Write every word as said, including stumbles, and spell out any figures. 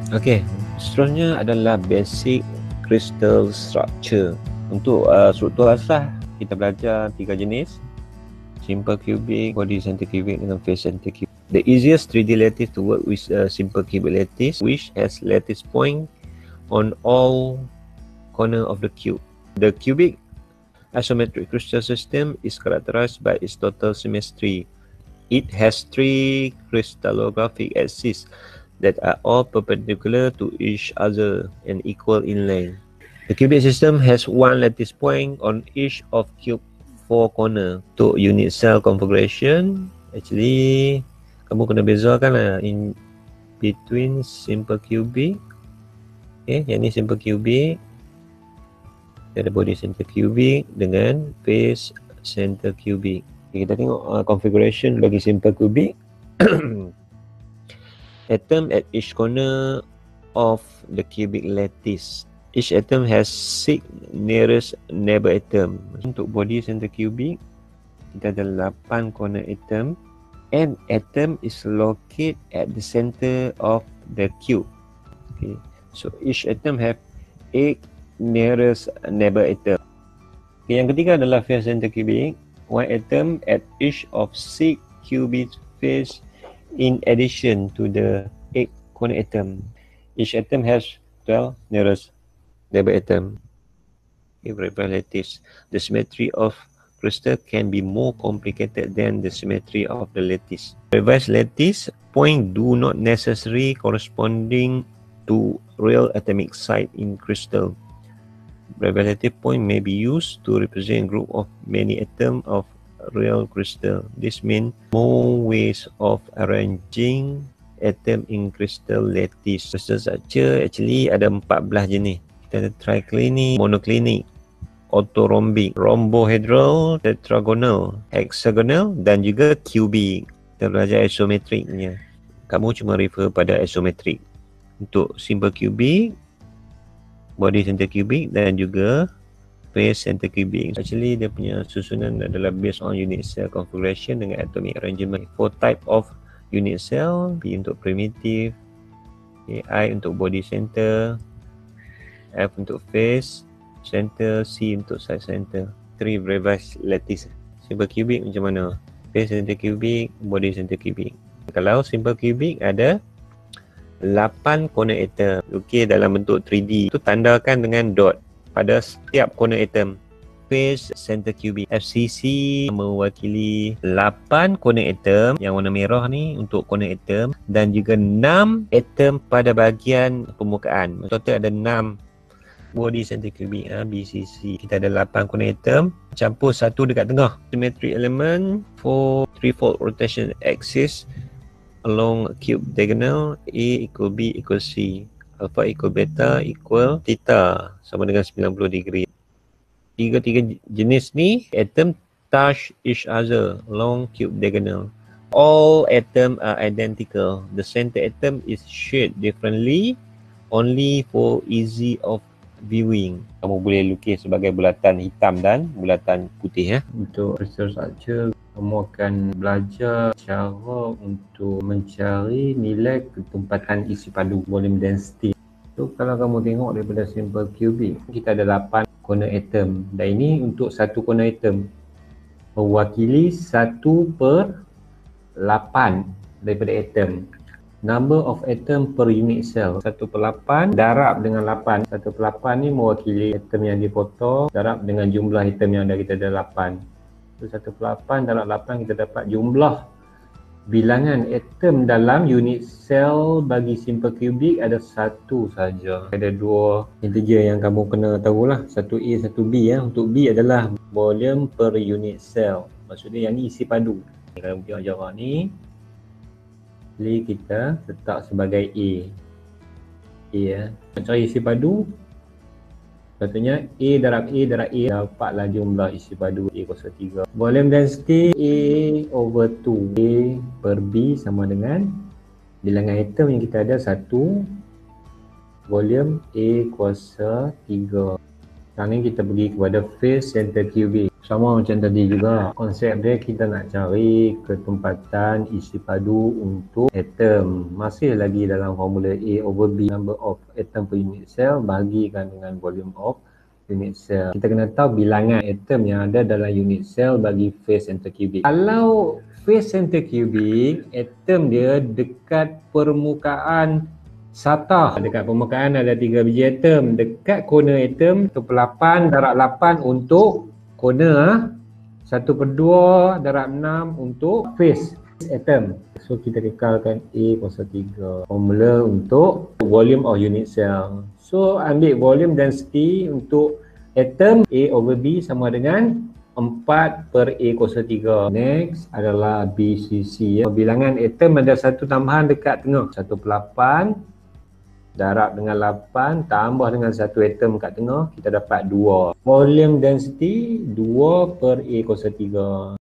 Okey, seterusnya adalah basic crystal structure. Untuk uh, struktur asas kita belajar tiga jenis: simple cubic, body center cubic dengan face center cubic. The easiest three D lattice to work with a simple cubic lattice, which has lattice point on all corner of the cube. The cubic isometric crystal system is characterized by its total symmetry. It has three crystallographic axes that are all perpendicular to each other and equal in length. The cubic system has one lattice point on each of cube four corner. Untuk unit cell configuration, actually kamu kena bezakan lah in between simple cubic. Okay, yang ni simple cubic, ada body center cubic dengan face center cubic. Okay, kita tengok uh, configuration bagi simple cubic. Atom at each corner of the cubic lattice. Each atom has six nearest neighbor atom. Untuk body center cubic, kita ada lapan corner atom, and atom is located at the center of the cube. Okay, so each atom have eight nearest neighbor atom. Okay, yang ketiga adalah face center cubic. One atom at each of six cubic face in addition to the eight corner atom. Each atom has twelve nearest neighbor atom. Okay, lattice. The symmetry of crystal can be more complicated than the symmetry of the lattice. Reverse lattice point do not necessarily corresponding to real atomic site in crystal. Relative point may be used to represent group of many atoms of real crystal. This means more ways of arranging atom in crystal lattice. Crystal structure actually ada empat belas jenis. Kita ada triclinic, monoclinic, orthorhombic, rhombohedral, tetragonal, hexagonal dan juga cubic. Kita belajar isometriknya. Kamu cuma refer pada isometrik. Untuk simple cubic, body center cubic dan juga face center cubic. Actually dia punya susunan adalah based on unit cell configuration dengan atomic arrangement. Four type of unit cell, P untuk primitive, I untuk body center, F untuk face center, C untuk side center. Three reverse lattice. Simple cubic macam mana? Face center cubic, body center cubic. Kalau simple cubic ada lapan corner atom. Okey, dalam bentuk three D. Itu tandakan dengan dot pada setiap corner atom. Face center cubic, F C C mewakili lapan corner atom yang warna merah ni untuk corner atom dan juga enam atom pada bahagian permukaan. Total ada enam body center cubic, ha, B C C. Kita ada lapan corner atom campur satu dekat tengah. Symmetric element for threefold rotation axis along cube diagonal. A equal B equal C, alpha equal beta equal theta sama dengan sembilan puluh degree. Tiga-tiga jenis ni atom touch each other along cube diagonal. All atom are identical. The center atom is shaded differently only for easy of viewing. Kamu boleh lukis sebagai bulatan hitam dan bulatan putih, ya. Untuk crystal structure, kamu akan belajar cara untuk mencari nilai ketempatan isi padu, volume density. So kalau kamu tengok daripada simple cubic, kita ada lapan corner atom dan ini untuk satu corner atom mewakili satu per lapan daripada atom. Number of atom per unit cell satu per lapan darab dengan lapan. satu per lapan ni mewakili atom yang dipotong darab dengan jumlah atom yang ada, kita ada lapan. So satu per lapan darab lapan kita dapat jumlah bilangan atom dalam unit cell bagi simple cubic ada satu saja. Ada dua integer yang kamu kena tahulah, satu A, satu B, ya. Untuk B adalah volume per unit cell. Maksudnya yang ni isi padu. Kalau tengok jarak ni, jadi kita letak sebagai A. A, ya. Nak cari isi padu, contohnya A darab A darab A, dapatlah jumlah isi padu A kosong tiga. Volume density A over two. A per B sama dengan bilangan atom yang kita ada satu, volume A kuasa tiga. Sekarang ni kita pergi kepada face center cubic. Sama macam tadi juga, konsep dia kita nak cari ketempatan isi padu untuk atom. Masih lagi dalam formula A over B, number of atom per unit cell bahagikan dengan volume of unit cell. Kita kena tahu bilangan atom yang ada dalam unit cell bagi phase center cubic. Kalau phase center cubic, atom dia dekat permukaan satah. Dekat permukaan ada tiga biji atom. Dekat corner atom, satu per lapan darab lapan untuk corner, satu per dua darab enam untuk face atom. So kita kekalkan A kuasa tiga. Formula untuk volume of unit cell. So ambil volume density untuk atom A over B sama dengan empat per A kuasa tiga. Next adalah B C C. Ya. Bilangan atom ada satu tambahan dekat tengah. satu per lapan darab dengan lapan tambah dengan satu atom kat tengah, kita dapat dua. Volume density dua per A kuasa tiga.